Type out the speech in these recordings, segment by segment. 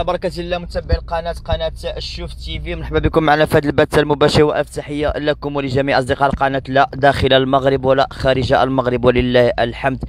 وبركة الله متابعي قناة الشوف تي في، مرحبا بكم معنا في هذا البث المباشر، والف تحية لكم ولجميع اصدقاء القناة، لا داخل المغرب ولا خارج المغرب، ولله الحمد.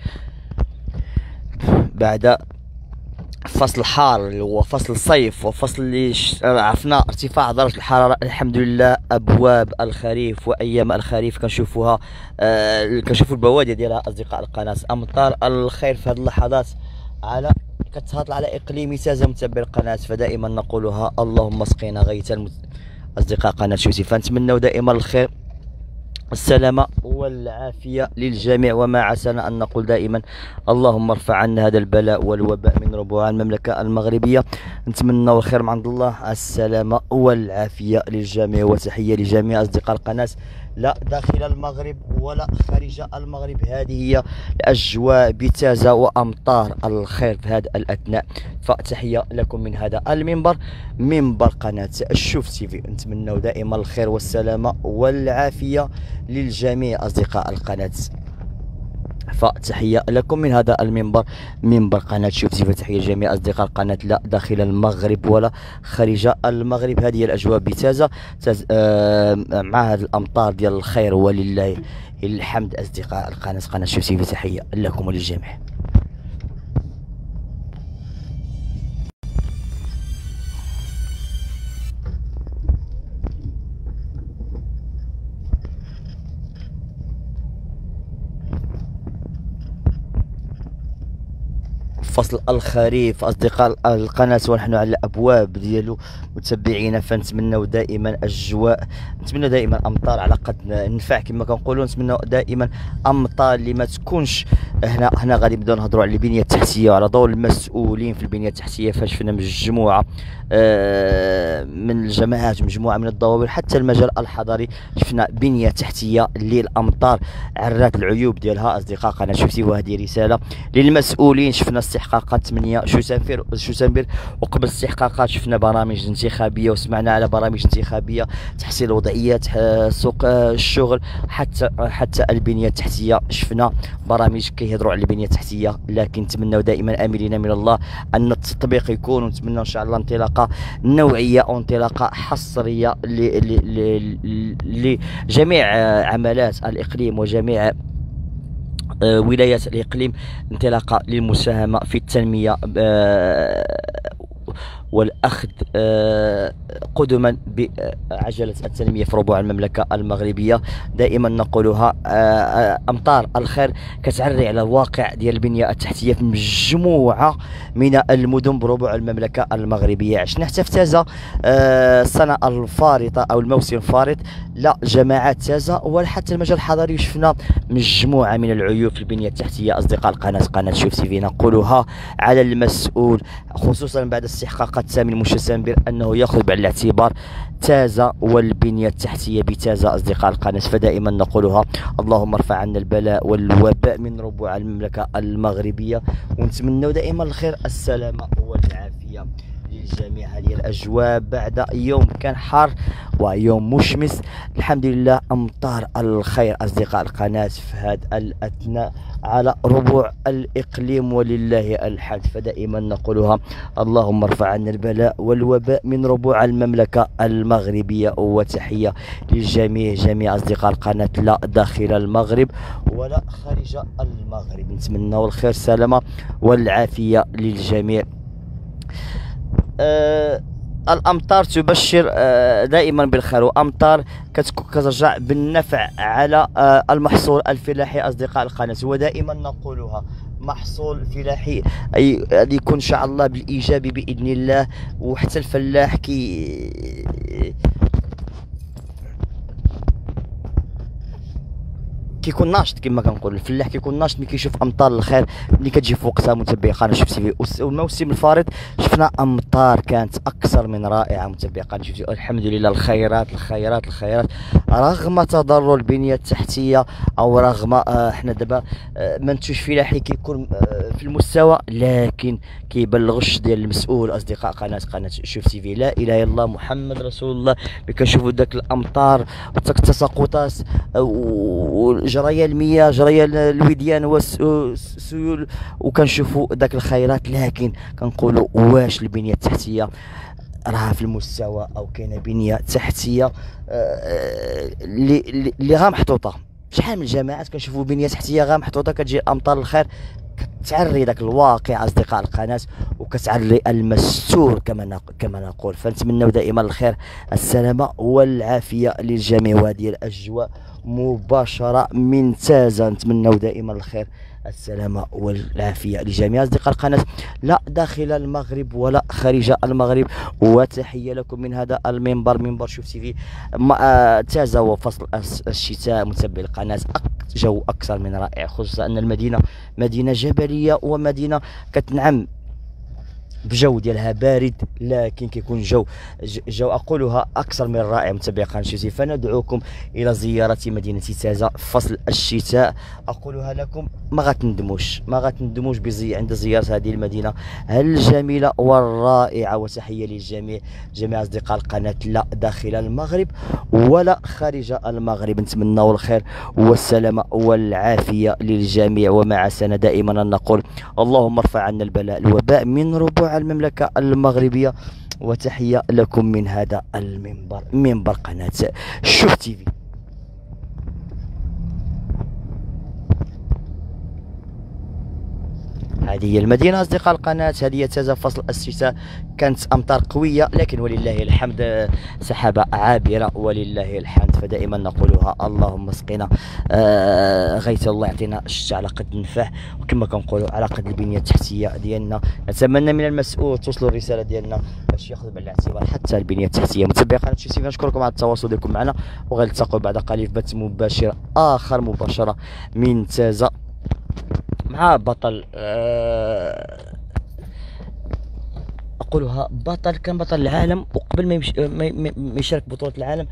بعد فصل حار اللي هو فصل الصيف وفصل اللي عرفنا ارتفاع درجة الحرارة، الحمد لله ابواب الخريف وايام الخريف كنشوفوها، كنشوفوا البوادر ديالها اصدقاء القناة. امطار الخير في هذه اللحظات على كتهطل على اقليم تازة متابعي القناة، فدائما نقولها اللهم اسقينا غيثا. اصدقاء قناة شوتي، فنتمنوا دائما الخير السلامة والعافية للجميع، وما عسانا أن نقول دائما اللهم ارفع عنا هذا البلاء والوباء من ربوع المملكة المغربية. نتمنى الخير من عند الله، السلامة والعافية للجميع، وتحية لجميع أصدقاء القناة، لا داخل المغرب ولا خارج المغرب. هذه هي الأجواء بتازة وأمطار الخير في هذا الأثناء، فتحية لكم من هذا المنبر، منبر قناة الشوف تي في. نتمنى دائما الخير والسلامة والعافية للجميع أصدقاء القناة، فتحية لكم من هذا المنبر، منبر قناة شوف تي في. تحية لجميع أصدقاء القناة، لا داخل المغرب ولا خارج المغرب. هذه الأجواء بتازة مع هذه الأمطار ديال الخير، ولله الحمد أصدقاء قناة شوف تي في. تحية لكم وللجميع. فصل الخريف أصدقاء القناة ونحن على الأبواب ديالو متبعينا، فنتمنوا دائما أجواء، نتمنى دائما أمطار على قد ننفع كما كنقولوا، نتمنى دائما أمطار اللي ما تكونش. هنا غادي نبداو نهضروا على البنية التحتية وعلى دور المسؤولين في البنية التحتية، فاش شفنا مجموعة من الجماعات، مجموعة من الضوابط، حتى المجال الحضري شفنا بنية تحتية اللي الأمطار عرات العيوب ديالها أصدقاء قناة شوفتي. وهذه رسالة للمسؤولين. شفنا استحقاقات 8 شوسنبر، وقبل الاستحقاقات شفنا برامج انتخابية، وسمعنا على برامج انتخابية، تحسين الوضعيات، سوق الشغل، حتى البنية التحتية شفنا برامج كيهضروا على البنية التحتية. لكن نتمنوا دائما املين من الله ان التطبيق يكون، ونتمنى ان شاء الله انطلاقة نوعية او انطلاقة حصرية لجميع عملات الاقليم وجميع ولايات الإقليم، انطلاقة للمساهمة في التنمية والأخذ قدما بعجلة التنمية في ربوع المملكة المغربية. دائما نقولها أمطار الخير كتعري على الواقع ديال البنية التحتية في مجموعة من المدن بربوع المملكة المغربية. عشنا حتى في تازة السنة الفارطة أو الموسم الفارط، لا جماعات تازة ولا حتى المجال الحضري شفنا مجموعة من العيوب في البنية التحتية. أصدقاء قناة شوف تي في، نقولها على المسؤول خصوصا بعد استحقاقات 8 شوسنبر أنه يأخذ بعين الاعتبار تازة والبنية التحتية بتازة أصدقاء القناة. فدائما نقولها اللهم ارفع عنا البلاء والوباء من ربوع المملكة المغربية، ونتمنى دائما الخير السلامة والعافية للجميع. هذه الأجواء بعد يوم كان حار ويوم مشمس، الحمد لله أمطار الخير أصدقاء القناة في هذا الأثناء على ربوع الإقليم، ولله الحمد. فدائما نقولها اللهم ارفع عنا البلاء والوباء من ربوع المملكة المغربية، وتحية للجميع جميع أصدقاء القناة، لا داخل المغرب ولا خارج المغرب. نتمنى الخير السلامة والعافية للجميع. الأمطار تبشر دائما بالخير، وأمطار كترجع بالنفع على المحصول الفلاحي أصدقاء القناة. ودائما نقولها محصول فلاحي أي يكون إن شاء الله بالإيجابي بإذن الله، وحتى الفلاح كيكون ناشط كما كنقول، الفلاح كيكون ناشط ملي كيشوف امطار الخير ملي كتجي في وقتها متابعي قناه شوف تي في. والموسم الفارط شفنا امطار كانت اكثر من رائعه متابعي قناه شوف تي في. الحمد لله الخيرات الخيرات الخيرات، رغم تضرر البنيه التحتيه او رغم احنا دابا منتوج فلاحي كيكون في المستوى، لكن كيبلغش ديال المسؤول اصدقاء قناه شوف تي في. لا اله الا الله محمد رسول الله. ملي كنشوفوا داك الامطار والتساقطات جريا المياه، جريا الوديان والسيول، وكنشوفوا داك الخيرات، لكن كنقولوا واش البنيه التحتيه راها في المستوى، او كاينه بنيه تحتيه اللي غا محطوطه. شحال من جماعات كنشوفوا بنيه تحتيه غا محطوطه، كتجي امطار الخير تعري ذاك الواقع اصدقاء القناه، وكتعري المستور كما نقول. فنتمنوا دائما الخير، السلامه والعافيه للجميع، وهذه الاجواء مباشره من تازه. نتمنوا دائما الخير، السلامه والعافيه لجميع اصدقاء القناه، لا داخل المغرب ولا خارج المغرب. وتحيه لكم من هذا المنبر، منبر شوف تي في. تازه هو فصل الشتاء، متابعي القناه، جو اكثر من رائع، خصوصا ان المدينه مدينه جبليه، ومدينه كتنعم بجو ديالها بارد، لكن كيكون جو اقولها اكثر من رائع. متابعي قناه شوف تي في، فندعوكم الى زياره مدينه تازه في فصل الشتاء. اقولها لكم ما غتندموش عند زياره هذه المدينه الجميله والرائعه. وتحيه للجميع، جميع اصدقاء القناه، لا داخل المغرب ولا خارج المغرب. نتمنوا الخير والسلامه والعافيه للجميع، ومع سنه دائما نقول اللهم ارفع عنا البلاء الوباء من ربوع المملكه المغربيه. وتحيه لكم من هذا المنبر، منبر قناه شوف تي في. هذه هي المدينة أصدقاء القناة، هذه هي تازة فصل الشتاء. كانت أمطار قوية، لكن ولله الحمد سحابة عابرة ولله الحمد. فدائما نقولها اللهم اسقنا غيث، الله يعطينا الشتاء على قد النفاح، وكما كنقولوا على قد البنية التحتية ديالنا. نتمنى من المسؤول توصلوا الرسالة ديالنا باش ياخذ بعين الاعتبار حتى البنية التحتية. متابعي قناة شوف تي في، نشكركم على التواصل ديالكم معنا، وغنلتقوا بعد قليل في بث مباشر آخر مباشرة من تازة مع بطل اقولها بطل، كان بطل العالم، وقبل ما يشارك بطولة العالم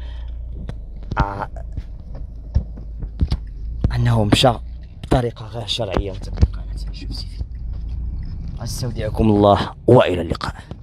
انه مشى بطريقة غير شرعية. متابعي قناة شوف تي في، استودعكم الله والى اللقاء.